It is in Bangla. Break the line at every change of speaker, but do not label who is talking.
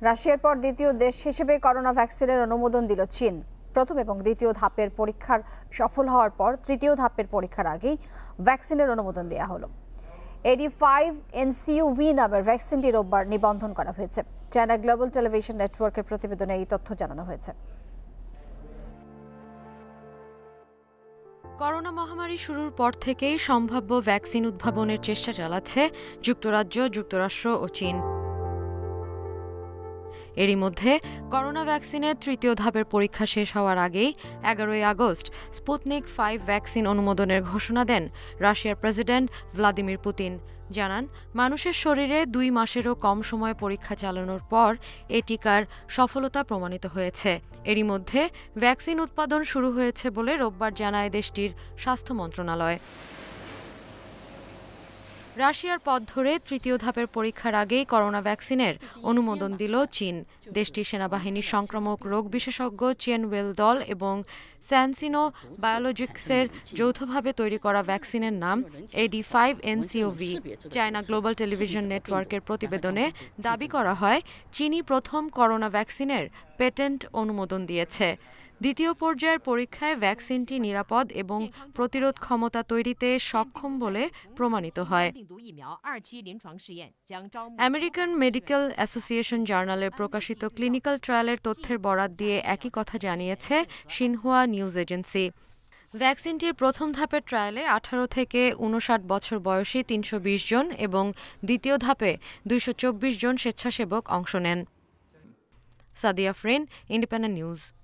রাশিয়ার পর দ্বিতীয় দেশ হিসেবে করোনা ভ্যাকসিনের অনুমোদন দিল চীন। প্রথম এবং দ্বিতীয় ধাপের পরীক্ষার সফল হওয়ার পর তৃতীয় ধাপের পরীক্ষার আগেই ভ্যাকসিনের অনুমোদন দেওয়া হলো। AD5-NCUV নামের ভ্যাকসিনটি রোববার নিবন্ধন করা হয়েছে। চায়না গ্লোবাল টেলিভিশন নেটওয়ার্কের প্রতিবেদনে এই তথ্য জানানো হয়েছে।
করোনা মহামারী শুরুর পর থেকেই সম্ভাব্য ভ্যাকসিন উদ্ভাবনের চেষ্টা চালাচ্ছে যুক্তরাজ্য, যুক্তরাষ্ট্র ও চীন। এরই মধ্যে করোনা ভ্যাকসিনের তৃতীয় ধাপের পরীক্ষা শেষ হওয়ার আগেই 11 আগস্ট স্পুতনিক 5 ভ্যাকসিন অনুমোদনের ঘোষণা দেন রাশিয়ার প্রেসিডেন্ট ভ্লাদিমির পুতিন। জানান, মানুষের শরীরে 2 মাসেরও কম সময় পরীক্ষা চালানোর পর এ টিকার সফলতা প্রমাণিত হয়েছে। এরই মধ্যে ভ্যাকসিন উৎপাদন শুরু হয়েছে বলে রোববার জানায় দেশটির স্বাস্থ্য মন্ত্রণালয়। রাশিয়ার পথ ধরে তৃতীয় ধাপের পরীক্ষার আগেই করোনা ভ্যাকসিনের অনুমোদন দিল চীন। দেশটির সেনাবাহিনীর সংক্রামক রোগ বিশেষজ্ঞ চেন ওয়েল দল এবং স্যানসিনো বায়োলজিক্সের যৌথভাবে তৈরি করা ভ্যাকসিনের নাম AD5-NCOV। চায়না গ্লোবাল টেলিভিশন নেটওয়ার্কের প্রতিবেদনে দাবি করা হয়, চীনই প্রথম করোনা ভ্যাকসিনের পেটেন্ট অনুমোদন দিয়েছে। দ্বিতীয় পর্যায়ের পরীক্ষায় ভ্যাকসিনটি নিরাপদ এবং প্রতিরোধ ক্ষমতা তৈরিতে সক্ষম বলে প্রমাণিত হয়। আমেরিকান মেডিকেল অ্যাসোসিয়েশন জার্নালে প্রকাশিত ক্লিনিক্যাল ট্রায়ালের তথ্যের বরাত দিয়ে একই কথা জানিয়েছে সিনহুয়া নিউজ এজেন্সি। ভ্যাকসিনটির প্রথম ধাপের ট্রায়ালে 18 থেকে 59 বছর বয়সী 320 জন এবং দ্বিতীয় ধাপে 224 জন স্বেচ্ছাসেবক অংশ নেন। সাদিয়া ফ্রেন, ইন্ডিপেন্ডেন্ট নিউজ।